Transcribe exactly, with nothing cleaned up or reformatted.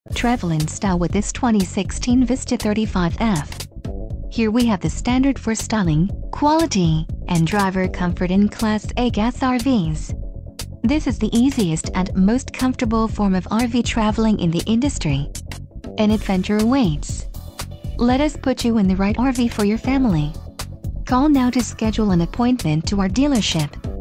Travel in style with this twenty sixteen Vista thirty-five F. Here we have the standard for styling, quality, and driver comfort in Class A gas R Vs. This is the easiest and most comfortable form of R V traveling in the industry. An adventure awaits. Let us put you in the right R V for your family. Call now to schedule an appointment to our dealership.